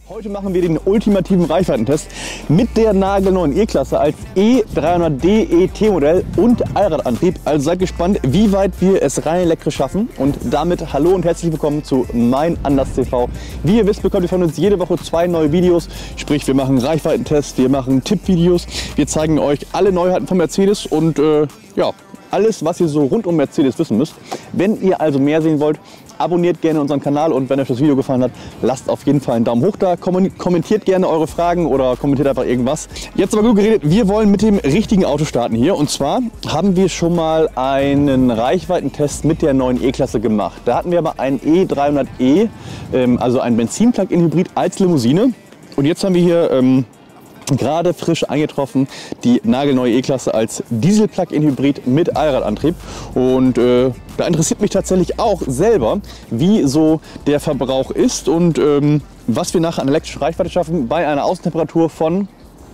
Heute machen wir den ultimativen Reichweitentest mit der nagelneuen E-Klasse als E300D ET-Modell und Allradantrieb. Also seid gespannt, wie weit wir es rein elektrisch schaffen. Und damit hallo und herzlich willkommen zu Mein Anders TV. Wie ihr wisst, bekommt ihr von uns jede Woche 2 neue Videos. Sprich, wir machen Reichweitentests, wir machen Tippvideos. Wir zeigen euch alle Neuheiten von Mercedes und ja, alles, was ihr so rund um Mercedes wissen müsst. Wenn ihr also mehr sehen wollt, abonniert gerne unseren Kanal und wenn euch das Video gefallen hat, lasst auf jeden Fall einen Daumen hoch da. Kommentiert gerne eure Fragen oder kommentiert einfach irgendwas. Jetzt aber gut geredet, wir wollen mit dem richtigen Auto starten hier. Und zwar haben wir schon mal einen Reichweitentest mit der neuen E-Klasse gemacht. Da hatten wir aber einen E300e, also einen Benzin-Plug-in-Hybrid als Limousine. Und jetzt haben wir hier gerade frisch eingetroffen die nagelneue E-Klasse als Diesel-Plug-in-Hybrid mit Allradantrieb. Und da interessiert mich tatsächlich auch selber, wie so der Verbrauch ist und was wir nachher an elektrischer Reichweite schaffen bei einer Außentemperatur von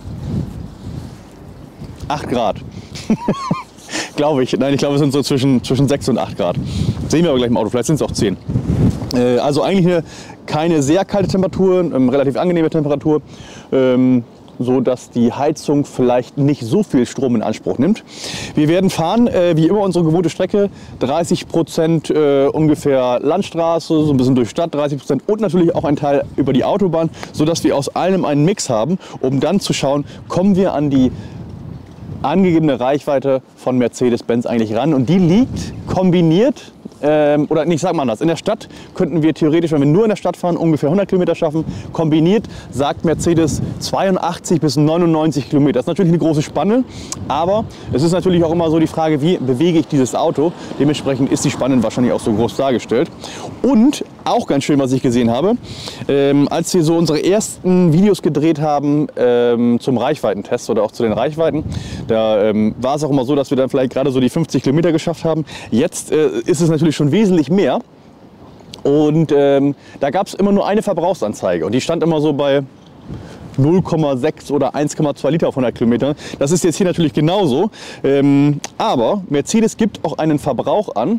8 Grad. Glaube ich. Nein, ich glaube, es sind so zwischen 6 und 8 Grad. Sehen wir aber gleich im Auto, vielleicht sind es auch 10. Also eigentlich keine sehr kalte Temperatur, relativ angenehme Temperatur. So dass die Heizung vielleicht nicht so viel Strom in Anspruch nimmt. Wir werden fahren, wie immer unsere gewohnte Strecke, 30% ungefähr Landstraße, so ein bisschen durch Stadt, 30% und natürlich auch ein Teil über die Autobahn, so dass wir aus allem einen Mix haben, um dann zu schauen, kommen wir an die angegebene Reichweite von Mercedes-Benz eigentlich ran, und die liegt kombiniert oder nicht, sag mal anders, in der Stadt könnten wir theoretisch, wenn wir nur in der Stadt fahren, ungefähr 100 Kilometer schaffen. Kombiniert sagt Mercedes 82 bis 99 Kilometer. Das ist natürlich eine große Spanne, aber es ist natürlich auch immer so die Frage, wie bewege ich dieses Auto. Dementsprechend ist die Spanne wahrscheinlich auch so groß dargestellt. Und auch ganz schön, was ich gesehen habe, als wir so unsere ersten Videos gedreht haben zum Reichweitentest oder auch zu den Reichweiten, da war es auch immer so, dass wir dann vielleicht gerade so die 50 Kilometer geschafft haben. Jetzt ist es natürlich schon wesentlich mehr, und da gab es immer nur eine Verbrauchsanzeige und die stand immer so bei 0,6 oder 1,2 Liter auf 100 Kilometer. Das ist jetzt hier natürlich genauso, aber Mercedes gibt auch einen Verbrauch an,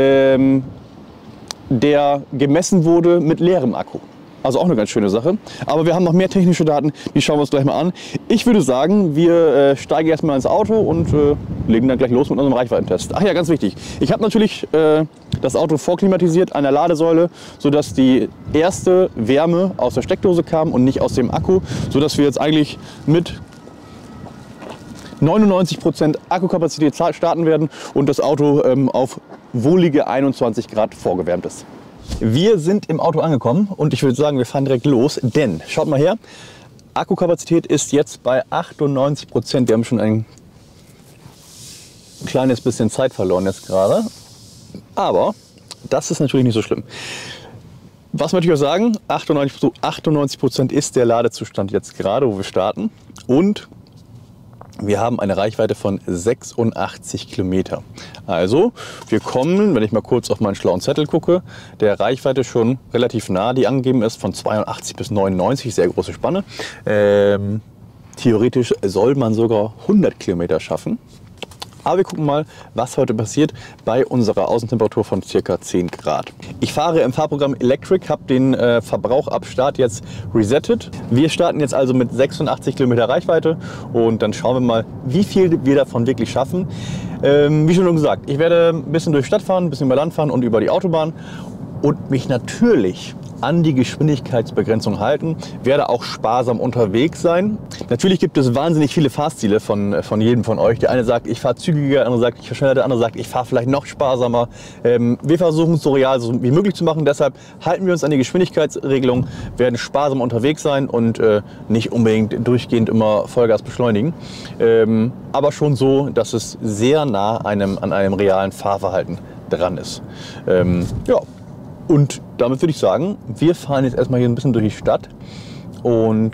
der gemessen wurde mit leerem Akku. Also auch eine ganz schöne Sache. Aber wir haben noch mehr technische Daten, die schauen wir uns gleich mal an. Ich würde sagen, wir steigen erstmal ins Auto und legen dann gleich los mit unserem Reichweitentest. Ach ja, ganz wichtig. Ich habe natürlich das Auto vorklimatisiert an der Ladesäule, sodass die erste Wärme aus der Steckdose kam und nicht aus dem Akku, sodass wir jetzt eigentlich mit 99% Akkukapazität starten werden und das Auto auf wohlige 21 Grad vorgewärmt ist. Wir sind im Auto angekommen und ich würde sagen, wir fahren direkt los, denn schaut mal her, Akkukapazität ist jetzt bei 98%. Wir haben schon ein kleines bisschen Zeit verloren jetzt gerade, aber das ist natürlich nicht so schlimm. Was möchte ich euch sagen? 98% ist der Ladezustand jetzt gerade, wo wir starten, und wir haben eine Reichweite von 86 Kilometer. Also wir kommen, wenn ich mal kurz auf meinen schlauen Zettel gucke, der Reichweite schon relativ nah, die angegeben ist, von 82 bis 99, sehr große Spanne. Theoretisch soll man sogar 100 Kilometer schaffen. Aber wir gucken mal, was heute passiert bei unserer Außentemperatur von ca. 10 Grad. Ich fahre im Fahrprogramm Electric, habe den Verbrauch ab Start jetzt resettet. Wir starten jetzt also mit 86 Kilometer Reichweite und dann schauen wir mal, wie viel wir davon wirklich schaffen. Wie schon gesagt, ich werde ein bisschen durch die Stadt fahren, ein bisschen über Land fahren und über die Autobahn und mich natürlich an die Geschwindigkeitsbegrenzung halten, werde auch sparsam unterwegs sein. Natürlich gibt es wahnsinnig viele Fahrstile von jedem von euch. Der eine sagt, ich fahre zügiger, der andere sagt, ich fahre schneller, der andere sagt, ich fahre vielleicht noch sparsamer. Wir versuchen es so real wie möglich zu machen, deshalb halten wir uns an die Geschwindigkeitsregelung, werden sparsam unterwegs sein und nicht unbedingt durchgehend immer Vollgas beschleunigen. Aber schon so, dass es sehr nah an einem realen Fahrverhalten dran ist. Ja. Und damit würde ich sagen, wir fahren jetzt erstmal hier ein bisschen durch die Stadt und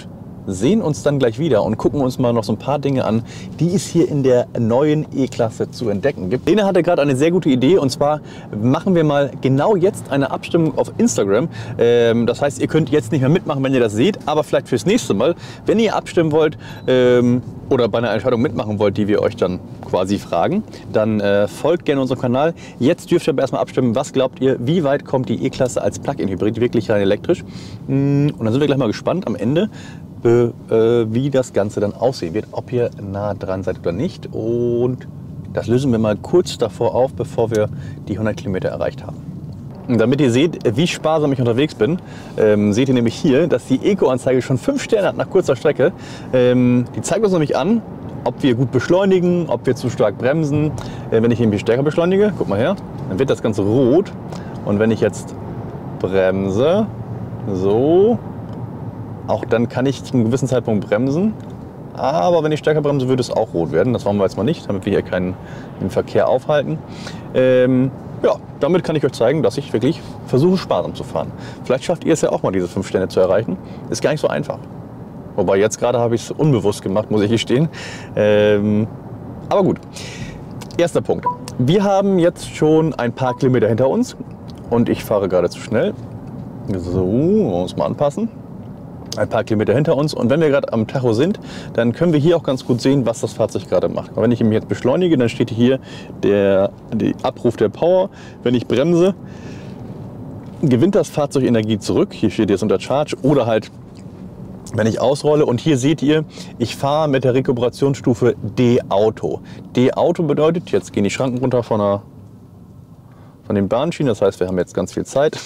sehen uns dann gleich wieder und gucken uns mal noch so ein paar Dinge an, die es hier in der neuen E-Klasse zu entdecken gibt. Lena hatte gerade eine sehr gute Idee, und zwar machen wir mal genau jetzt eine Abstimmung auf Instagram. Das heißt, ihr könnt jetzt nicht mehr mitmachen, wenn ihr das seht, aber vielleicht fürs nächste Mal, wenn ihr abstimmen wollt oder bei einer Entscheidung mitmachen wollt, die wir euch dann quasi fragen, dann folgt gerne unserem Kanal. Jetzt dürft ihr aber erstmal abstimmen, was glaubt ihr, wie weit kommt die E-Klasse als Plug-in-Hybrid wirklich rein elektrisch? Und dann sind wir gleich mal gespannt am Ende, wie das Ganze dann aussehen wird, ob ihr nah dran seid oder nicht. Und das lösen wir mal kurz davor auf, bevor wir die 100 Kilometer erreicht haben. Und damit ihr seht, wie sparsam ich unterwegs bin, seht ihr nämlich hier, dass die Eco-Anzeige schon 5 Sterne hat nach kurzer Strecke. Die zeigt uns nämlich an, ob wir gut beschleunigen, ob wir zu stark bremsen. Wenn ich irgendwie stärker beschleunige, guck mal her, dann wird das Ganze rot. Und wenn ich jetzt bremse, so, auch dann kann ich zu einem gewissen Zeitpunkt bremsen. Aber wenn ich stärker bremse, würde es auch rot werden. Das wollen wir jetzt mal nicht, damit wir hier keinen Verkehr aufhalten. Ja, damit kann ich euch zeigen, dass ich wirklich versuche, sparsam zu fahren. Vielleicht schafft ihr es ja auch mal, diese 5 Sterne zu erreichen. Ist gar nicht so einfach. Wobei jetzt gerade habe ich es unbewusst gemacht, muss ich gestehen. Aber gut. Erster Punkt. Wir haben jetzt schon ein paar Kilometer hinter uns und ich fahre gerade zu schnell. So, muss mal anpassen. Ein paar Kilometer hinter uns, und wenn wir gerade am Tacho sind, dann können wir hier auch ganz gut sehen, was das Fahrzeug gerade macht. Und wenn ich mich jetzt beschleunige, dann steht hier der Abruf der Power. Wenn ich bremse, gewinnt das Fahrzeug Energie zurück. Hier steht jetzt unter Charge, oder halt, wenn ich ausrolle. Und hier seht ihr, ich fahre mit der Rekuperationsstufe D-Auto. D-Auto bedeutet, jetzt gehen die Schranken runter von den Bahnschienen, das heißt, wir haben jetzt ganz viel Zeit.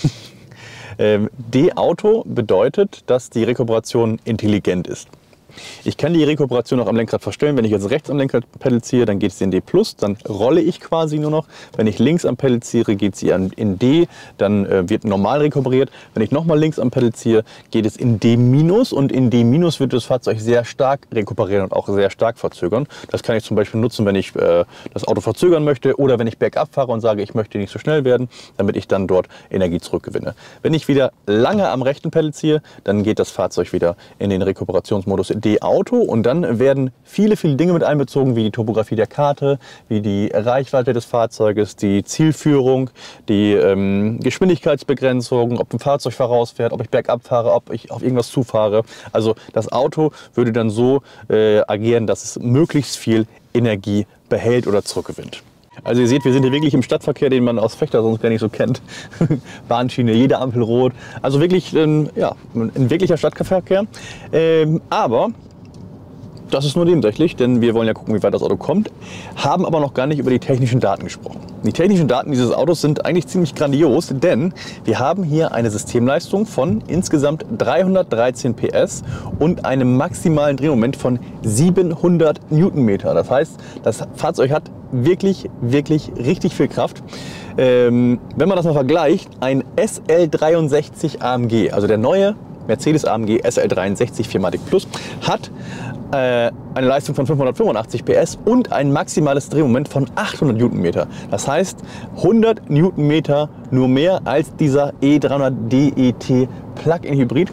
D-Auto bedeutet, dass die Rekuperation intelligent ist. Ich kann die Rekuperation auch am Lenkrad verstellen. Wenn ich jetzt rechts am Lenkradpedal ziehe, dann geht es in D+, dann rolle ich quasi nur noch. Wenn ich links am Pedal ziehe, geht sie in D, dann wird normal rekuperiert. Wenn ich nochmal links am Pedal ziehe, geht es in D-, und in D- wird das Fahrzeug sehr stark rekuperieren und auch sehr stark verzögern. Das kann ich zum Beispiel nutzen, wenn ich das Auto verzögern möchte, oder wenn ich bergab fahre und sage, ich möchte nicht so schnell werden, damit ich dann dort Energie zurückgewinne. Wenn ich wieder lange am rechten Pedal ziehe, dann geht das Fahrzeug wieder in den Rekuperationsmodus D-Auto, und dann werden viele Dinge mit einbezogen, wie die Topografie der Karte, wie die Reichweite des Fahrzeuges, die Zielführung, die Geschwindigkeitsbegrenzung, ob ein Fahrzeug vorausfährt, ob ich bergab fahre, ob ich auf irgendwas zufahre. Also das Auto würde dann so agieren, dass es möglichst viel Energie behält oder zurückgewinnt. Also ihr seht, wir sind hier wirklich im Stadtverkehr, den man aus Vechta sonst gar nicht so kennt. Bahnschiene, jede Ampel rot. Also wirklich ja, ein wirklicher Stadtverkehr. Aber das ist nur nebensächlich, denn wir wollen ja gucken, wie weit das Auto kommt, haben aber noch gar nicht über die technischen Daten gesprochen. Die technischen Daten dieses Autos sind eigentlich ziemlich grandios, denn wir haben hier eine Systemleistung von insgesamt 313 PS und einem maximalen Drehmoment von 700 Newtonmeter. Das heißt, das Fahrzeug hat wirklich richtig viel Kraft. Wenn man das mal vergleicht, ein SL63 AMG, also der neue Mercedes AMG SL63 4MATIC Plus, hat eine Leistung von 585 PS und ein maximales Drehmoment von 800 Newtonmeter. Das heißt 100 Newtonmeter nur mehr als dieser E300 DET Plug-in Hybrid.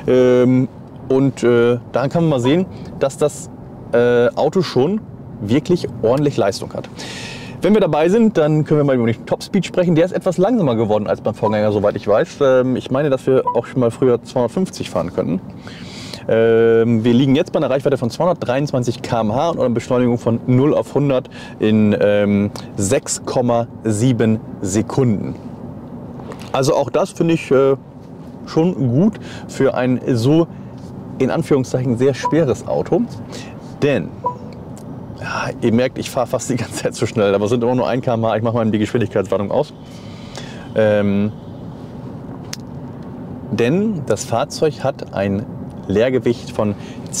Und daran kann man mal sehen, dass das Auto schon wirklich ordentlich Leistung hat. Wenn wir dabei sind, dann können wir mal über den Topspeed sprechen. Der ist etwas langsamer geworden als beim Vorgänger, soweit ich weiß. Ich meine, dass wir auch schon mal früher 250 fahren könnten. Wir liegen jetzt bei einer Reichweite von 223 km/h und einer Beschleunigung von 0 auf 100 in 6,7 Sekunden. Also auch das finde ich schon gut für ein so in Anführungszeichen sehr schweres Auto. Denn ja, ihr merkt, ich fahre fast die ganze Zeit zu schnell, aber es sind immer nur 1 km/h. Ich mache mal die Geschwindigkeitswarnung aus. Denn das Fahrzeug hat ein Leergewicht von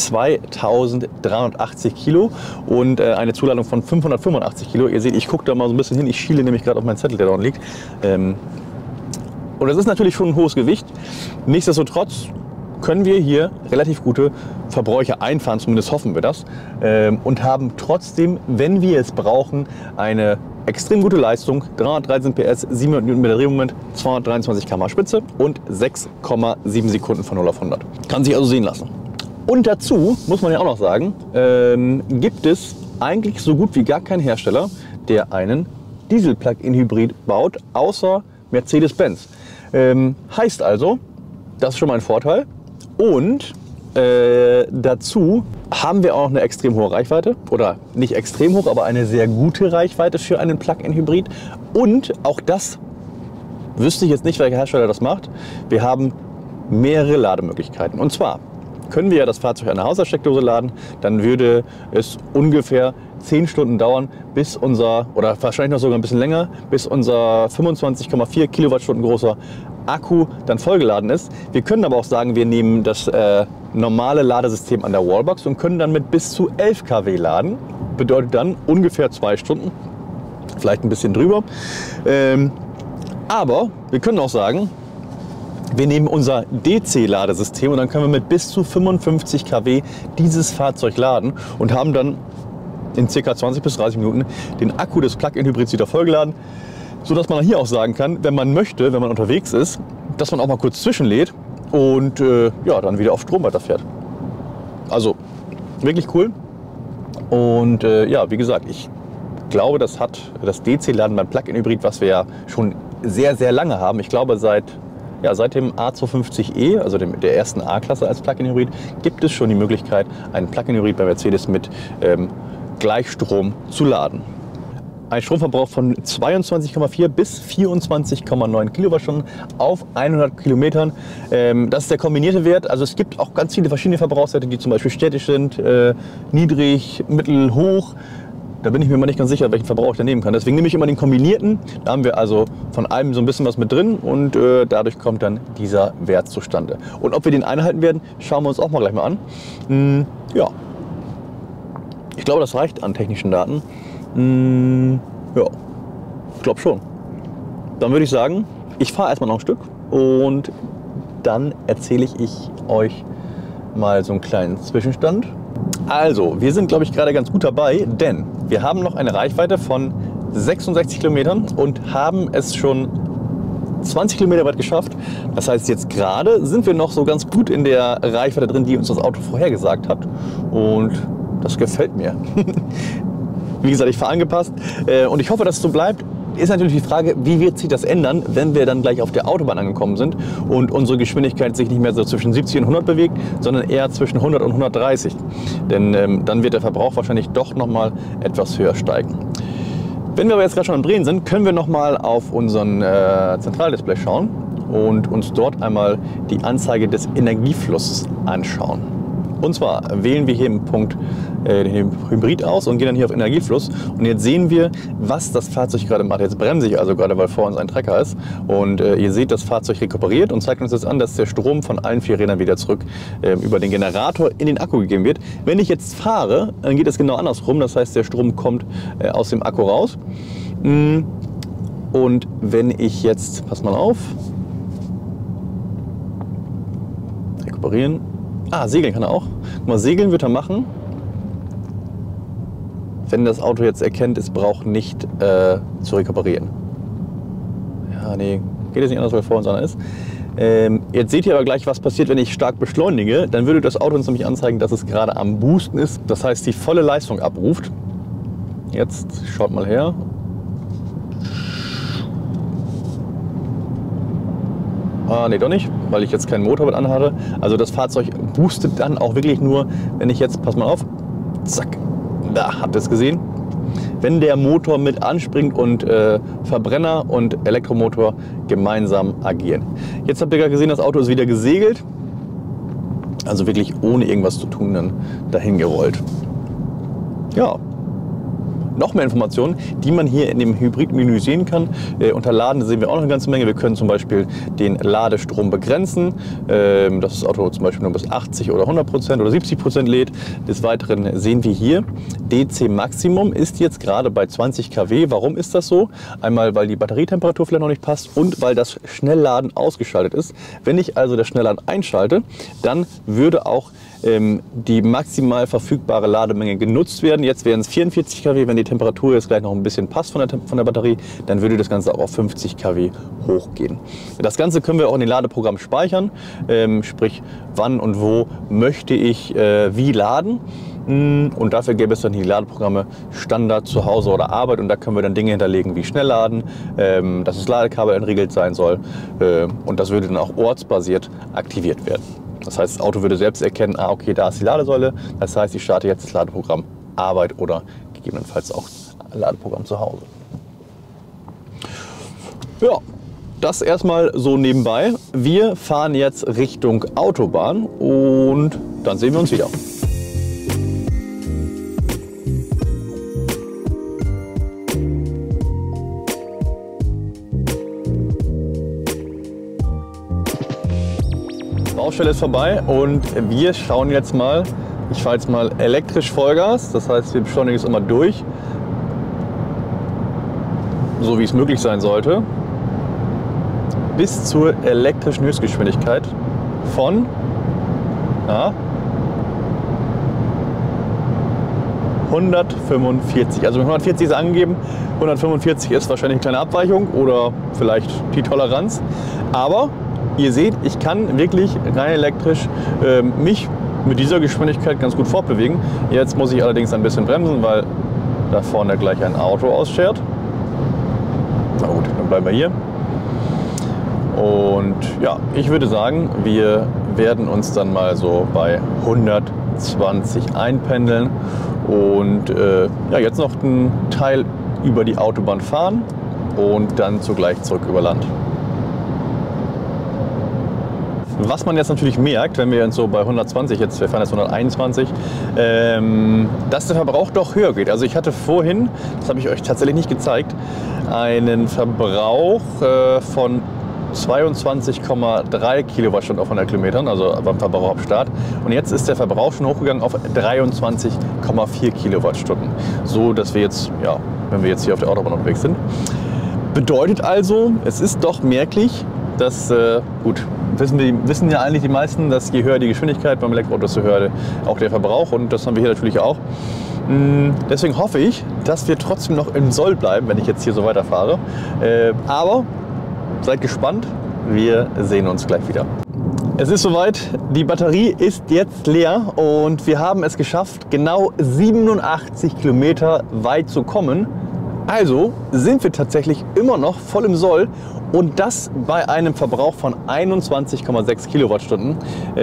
2380 Kilo und eine Zuladung von 585 Kilo. Ihr seht, ich gucke da mal so ein bisschen hin. Ich schiele nämlich gerade auf meinen Zettel, der da unten liegt. Und das ist natürlich schon ein hohes Gewicht. Nichtsdestotrotz können wir hier relativ gute Verbräuche einfahren, zumindest hoffen wir das, und haben trotzdem, wenn wir es brauchen, eine extrem gute Leistung, 313 PS, 700 Newtonmeter Drehmoment, 223 km/h Spitze und 6,7 Sekunden von 0 auf 100. Kann sich also sehen lassen. Und dazu muss man ja auch noch sagen, gibt es eigentlich so gut wie gar keinen Hersteller, der einen Diesel-Plug-in-Hybrid baut, außer Mercedes-Benz. Heißt also, das ist schon mal ein Vorteil. Und dazu haben wir auch eine extrem hohe Reichweite. Oder nicht extrem hoch, aber eine sehr gute Reichweite für einen Plug-in-Hybrid. Und auch das wüsste ich jetzt nicht, welcher Hersteller das macht. Wir haben mehrere Lademöglichkeiten. Und zwar können wir ja das Fahrzeug an der Haushaltssteckdose laden. Dann würde es ungefähr 10 Stunden dauern, bis unser, oder wahrscheinlich noch sogar ein bisschen länger, bis unser 25,4 Kilowattstunden großer Akku dann vollgeladen ist. Wir können aber auch sagen, wir nehmen das normale Ladesystem an der Wallbox und können dann mit bis zu 11 kW laden. Bedeutet dann ungefähr 2 Stunden, vielleicht ein bisschen drüber. Aber wir können auch sagen, wir nehmen unser DC-Ladesystem und dann können wir mit bis zu 55 kW dieses Fahrzeug laden und haben dann in ca. 20 bis 30 Minuten den Akku des Plug-in-Hybrids wieder vollgeladen, sodass man hier auch sagen kann, wenn man möchte, wenn man unterwegs ist, dass man auch mal kurz zwischenlädt und ja, dann wieder auf Strom weiterfährt. Also wirklich cool. Und ja, wie gesagt, ich glaube, das hat das DC-Laden beim Plug-in-Hybrid, was wir ja schon sehr, sehr lange haben. Ich glaube, seit dem A250e, also der ersten A-Klasse als Plug-in-Hybrid, gibt es schon die Möglichkeit, einen Plug-in-Hybrid bei Mercedes mit Gleichstrom zu laden. Ein Stromverbrauch von 22,4 bis 24,9 Kilowattstunden auf 100 Kilometern. Das ist der kombinierte Wert. Also es gibt auch ganz viele verschiedene Verbrauchswerte, die zum Beispiel städtisch sind, niedrig, mittel, hoch. Da bin ich mir immer nicht ganz sicher, welchen Verbrauch ich da nehmen kann. Deswegen nehme ich immer den kombinierten. Da haben wir also von allem so ein bisschen was mit drin und dadurch kommt dann dieser Wert zustande. Und ob wir den einhalten werden, schauen wir uns auch mal gleich mal an. Ja, ich glaube, das reicht an technischen Daten. Ja, ich glaube schon. Dann würde ich sagen, ich fahre erstmal noch ein Stück und dann erzähle ich euch mal so einen kleinen Zwischenstand. Also, wir sind, glaube ich, gerade ganz gut dabei, denn wir haben noch eine Reichweite von 66 Kilometern und haben es schon 20 Kilometer weit geschafft. Das heißt, jetzt gerade sind wir noch so ganz gut in der Reichweite drin, die uns das Auto vorhergesagt hat. Und das gefällt mir. Wie gesagt, ich fahre angepasst und ich hoffe, dass es so bleibt. Ist natürlich die Frage, wie wird sich das ändern, wenn wir dann gleich auf der Autobahn angekommen sind und unsere Geschwindigkeit sich nicht mehr so zwischen 70 und 100 bewegt, sondern eher zwischen 100 und 130. Denn dann wird der Verbrauch wahrscheinlich doch noch mal etwas höher steigen. Wenn wir aber jetzt gerade schon am Drehen sind, können wir noch mal auf unseren Zentraldisplay schauen und uns dort einmal die Anzeige des Energieflusses anschauen. Und zwar wählen wir hier im Punkt den Hybrid aus und gehen dann hier auf Energiefluss. Und jetzt sehen wir, was das Fahrzeug gerade macht. Jetzt bremse ich also gerade, weil vor uns ein Trecker ist. Und ihr seht, das Fahrzeug rekuperiert und zeigt uns jetzt an, dass der Strom von allen 4 Rädern wieder zurück über den Generator in den Akku gegeben wird. Wenn ich jetzt fahre, dann geht es genau andersrum. Das heißt, der Strom kommt aus dem Akku raus. Und wenn ich jetzt, pass mal auf, rekuperieren. Segeln kann er auch. Guck mal, segeln wird er machen, wenn das Auto jetzt erkennt, es braucht nicht zu rekuperieren. Ja, nee, geht jetzt nicht anders, weil vor uns einer ist. Jetzt seht ihr aber gleich, was passiert, wenn ich stark beschleunige. Dann würde das Auto uns nämlich anzeigen, dass es gerade am Boosten ist. Das heißt, die volle Leistung abruft. Jetzt schaut mal her. Nee, doch nicht, weil ich jetzt keinen Motor mit anhabe. Also das Fahrzeug boostet dann auch wirklich nur, wenn ich jetzt, pass mal auf, zack, da habt ihr es gesehen. Wenn der Motor mit anspringt und Verbrenner und Elektromotor gemeinsam agieren. Jetzt habt ihr gerade gesehen, das Auto ist wieder gesegelt. Also wirklich ohne irgendwas zu tun dann dahin gerollt. Ja. Noch mehr Informationen, die man hier in dem Hybrid-Menü sehen kann. Unter Laden sehen wir auch noch eine ganze Menge. Wir können zum Beispiel den Ladestrom begrenzen, dass das Auto zum Beispiel nur bis 80 oder 100% oder 70% lädt. Des Weiteren sehen wir hier, DC Maximum ist jetzt gerade bei 20 kW. Warum ist das so? Einmal, weil die Batterietemperatur vielleicht noch nicht passt und weil das Schnellladen ausgeschaltet ist. Wenn ich also das Schnellladen einschalte, dann würde auch die maximal verfügbare Lademenge genutzt werden. Jetzt wären es 44 kW, wenn die Temperatur jetzt gleich noch ein bisschen passt von der Batterie, dann würde das Ganze auch auf 50 kW hochgehen. Das Ganze können wir auch in den Ladeprogrammen speichern, sprich wann und wo möchte ich wie laden. Und dafür gäbe es dann die Ladeprogramme Standard zu Hause oder Arbeit und da können wir dann Dinge hinterlegen wie Schnellladen, dass das Ladekabel entriegelt sein soll und das würde dann auch ortsbasiert aktiviert werden. Das heißt, das Auto würde selbst erkennen, ah, okay, da ist die Ladesäule, das heißt, ich starte jetzt das Ladeprogramm Arbeit oder gegebenenfalls auch Ladeprogramm zu Hause. Ja, das erstmal so nebenbei. Wir fahren jetzt Richtung Autobahn und dann sehen wir uns wieder. Baustelle ist vorbei und wir schauen jetzt mal, ich fahre jetzt mal elektrisch Vollgas, das heißt wir beschleunigen es immer durch, so wie es möglich sein sollte, bis zur elektrischen Höchstgeschwindigkeit von 145. Also mit 140 ist angegeben, 145 ist wahrscheinlich eine kleine Abweichung oder vielleicht die Toleranz, aber ihr seht, ich kann wirklich rein elektrisch mich mit dieser Geschwindigkeit ganz gut fortbewegen. Jetzt muss ich allerdings ein bisschen bremsen, weil da vorne gleich ein Auto ausschert. Na gut, dann bleiben wir hier. Und ja, ich würde sagen, wir werden uns dann mal so bei 120 einpendeln und ja, jetzt noch einen Teil über die Autobahn fahren und dann zugleich zurück über Land. Was man jetzt natürlich merkt, wenn wir jetzt so bei 120, wir fahren jetzt 121, dass der Verbrauch doch höher geht. Also ich hatte vorhin, das habe ich euch tatsächlich nicht gezeigt, einen Verbrauch von 22,3 Kilowattstunden auf 100 Kilometern, also beim Verbrauch ab Start. Und jetzt ist der Verbrauch schon hochgegangen auf 23,4 Kilowattstunden. So, dass wir jetzt, ja, wenn wir jetzt hier auf der Autobahn unterwegs sind. Bedeutet also, es ist doch merklich, dass, gut, wissen ja eigentlich die meisten, dass je höher die Geschwindigkeit beim Elektroauto, desto höher auch der Verbrauch und das haben wir hier natürlich auch. Deswegen hoffe ich, dass wir trotzdem noch im Soll bleiben, wenn ich jetzt hier so weiterfahre. Aber seid gespannt, wir sehen uns gleich wieder. Es ist soweit, die Batterie ist jetzt leer und wir haben es geschafft, genau 87 Kilometer weit zu kommen. Also sind wir tatsächlich immer noch voll im Soll und das bei einem Verbrauch von 21,6 Kilowattstunden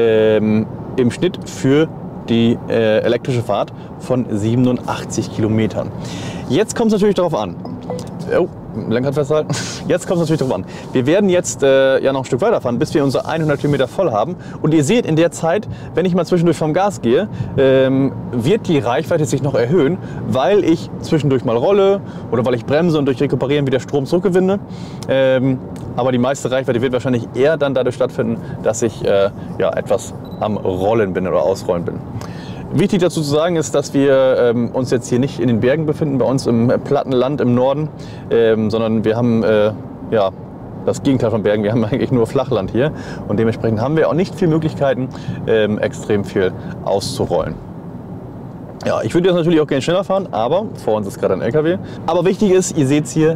im Schnitt für die elektrische Fahrt von 87 Kilometern. Jetzt kommt es natürlich darauf an. Oh, Lenkrad festhalten. Jetzt kommt es natürlich darauf an. Wir werden jetzt ja noch ein Stück weiterfahren, bis wir unsere 100 Kilometer voll haben. Und ihr seht in der Zeit, wenn ich mal zwischendurch vom Gas gehe, wird die Reichweite sich noch erhöhen, weil ich zwischendurch mal rolle oder weil ich bremse und durch Rekuperieren wieder Strom zurückgewinne. Aber die meiste Reichweite wird wahrscheinlich eher dann dadurch stattfinden, dass ich ja, etwas am Rollen bin oder ausrollen bin. Wichtig dazu zu sagen ist, dass wir uns jetzt hier nicht in den Bergen befinden, bei uns im platten Land im Norden, sondern wir haben ja, das Gegenteil von Bergen, wir haben eigentlich nur Flachland hier und dementsprechend haben wir auch nicht viele Möglichkeiten, extrem viel auszurollen. Ja, ich würde jetzt natürlich auch gerne schneller fahren, aber vor uns ist gerade ein LKW. Aber wichtig ist, ihr seht es hier,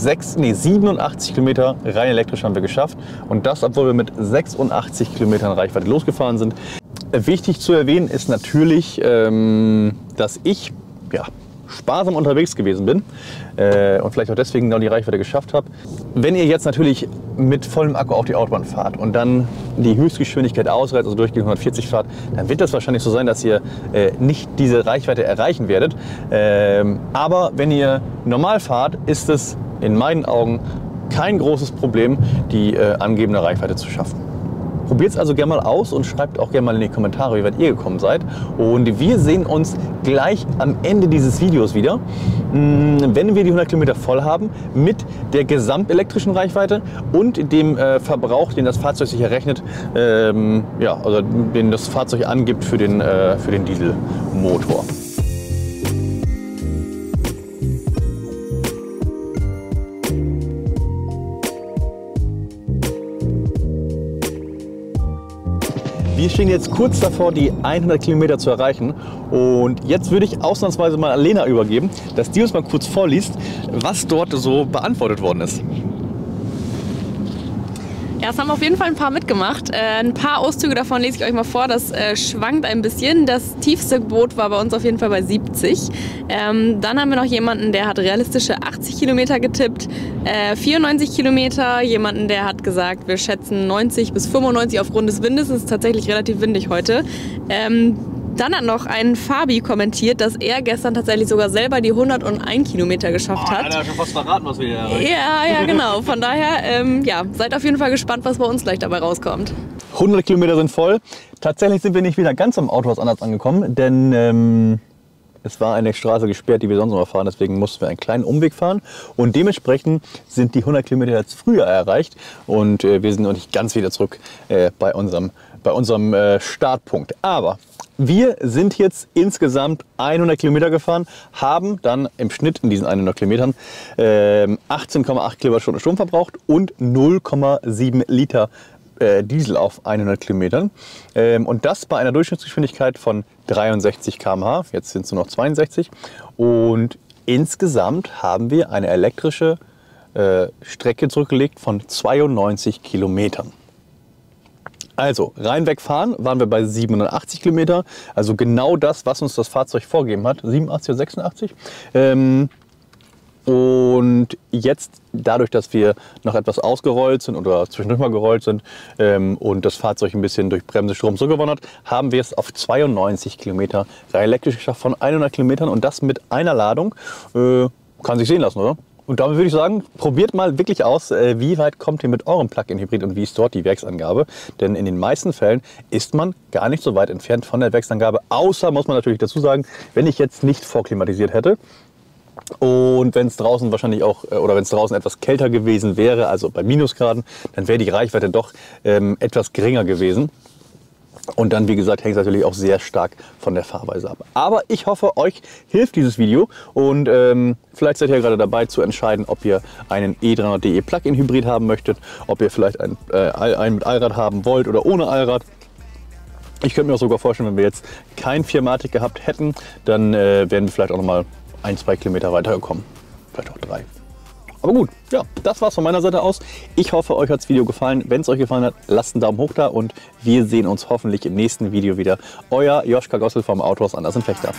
87 Kilometer rein elektrisch haben wir geschafft und das, obwohl wir mit 86 Kilometern Reichweite losgefahren sind. Wichtig zu erwähnen ist natürlich, dass ich ja, sparsam unterwegs gewesen bin und vielleicht auch deswegen genau die Reichweite geschafft habe. Wenn ihr jetzt natürlich mit vollem Akku auf die Autobahn fahrt und dann die Höchstgeschwindigkeit ausreizt, also durchgehend 140 fahrt, dann wird das wahrscheinlich so sein, dass ihr nicht diese Reichweite erreichen werdet. Aber wenn ihr normal fahrt, ist es in meinen Augen kein großes Problem, die angegebene Reichweite zu schaffen. Probiert es also gerne mal aus und schreibt auch gerne mal in die Kommentare, wie weit ihr gekommen seid. Und wir sehen uns gleich am Ende dieses Videos wieder, wenn wir die 100 Kilometer voll haben mit der gesamtelektrischen Reichweite und dem Verbrauch, den das Fahrzeug sich errechnet, ja, also den das Fahrzeug angibt für den Dieselmotor. Wir stehen jetzt kurz davor, die 100 Kilometer zu erreichen. Und jetzt würde ich ausnahmsweise mal an Lena übergeben, dass die uns mal kurz vorliest, was dort so beantwortet worden ist. Ja, es haben auf jeden Fall ein paar mitgemacht. Ein paar Auszüge davon lese ich euch mal vor. Das schwankt ein bisschen. Das tiefste Boot war bei uns auf jeden Fall bei 70. Dann haben wir noch jemanden, der hat realistische 80 Kilometer getippt, 94 Kilometer. Jemanden, der hat gesagt, wir schätzen 90 bis 95 aufgrund des Windes. Es ist tatsächlich relativ windig heute. Dann hat noch ein Fabi kommentiert, dass er gestern tatsächlich sogar selber die 101 Kilometer geschafft hat. Hat er schon fast verraten, was wir hier erreichen. Ja, genau. Von daher, ja, seid auf jeden Fall gespannt, was bei uns gleich dabei rauskommt. 100 Kilometer sind voll. Tatsächlich sind wir nicht wieder ganz am Autohaus Andertz angekommen, denn es war eine Straße gesperrt, die wir sonst immer fahren. Deswegen mussten wir einen kleinen Umweg fahren. Und dementsprechend sind die 100 Kilometer jetzt früher erreicht. Und wir sind noch nicht ganz wieder zurück bei unserem Startpunkt. Aber wir sind jetzt insgesamt 100 Kilometer gefahren, haben dann im Schnitt in diesen 100 Kilometern 18,8 Kilowattstunde Strom verbraucht und 0,7 Liter Diesel auf 100 Kilometern. Und das bei einer Durchschnittsgeschwindigkeit von 63 km/h. Jetzt sind es nur noch 62. Und insgesamt haben wir eine elektrische Strecke zurückgelegt von 92 Kilometern. Also rein wegfahren waren wir bei 780 Kilometer, also genau das, was uns das Fahrzeug vorgegeben hat, 87 oder 86. Und jetzt, dadurch, dass wir noch etwas ausgerollt sind oder zwischendurch mal gerollt sind und das Fahrzeug ein bisschen durch Bremsestrom zurückgewonnen hat, haben wir es auf 92 Kilometer rein elektrisch geschafft von 100 Kilometern und das mit einer Ladung. Kann sich sehen lassen, oder? Und damit würde ich sagen, probiert mal wirklich aus, wie weit kommt ihr mit eurem Plug-in-Hybrid und wie ist dort die Werksangabe. Denn in den meisten Fällen ist man gar nicht so weit entfernt von der Werksangabe. Außer, muss man natürlich dazu sagen, wenn ich jetzt nicht vorklimatisiert hätte und wenn es draußen wahrscheinlich auch, oder wenn es draußen etwas kälter gewesen wäre, also bei Minusgraden, dann wäre die Reichweite doch etwas geringer gewesen. Und dann, wie gesagt, hängt es natürlich auch sehr stark von der Fahrweise ab. Aber ich hoffe, euch hilft dieses Video und vielleicht seid ihr gerade dabei zu entscheiden, ob ihr einen E300de Plug-in Hybrid haben möchtet, ob ihr vielleicht einen mit Allrad haben wollt oder ohne Allrad. Ich könnte mir auch sogar vorstellen, wenn wir jetzt kein 4matic gehabt hätten, dann wären wir vielleicht auch noch mal 1-2 Kilometer weitergekommen. Vielleicht auch 3. Aber gut, ja, das war's von meiner Seite aus. Ich hoffe, euch hat das Video gefallen. Wenn es euch gefallen hat, lasst einen Daumen hoch da und wir sehen uns hoffentlich im nächsten Video wieder. Euer Joschka Gossel vom Autohaus Andertz in Vechta.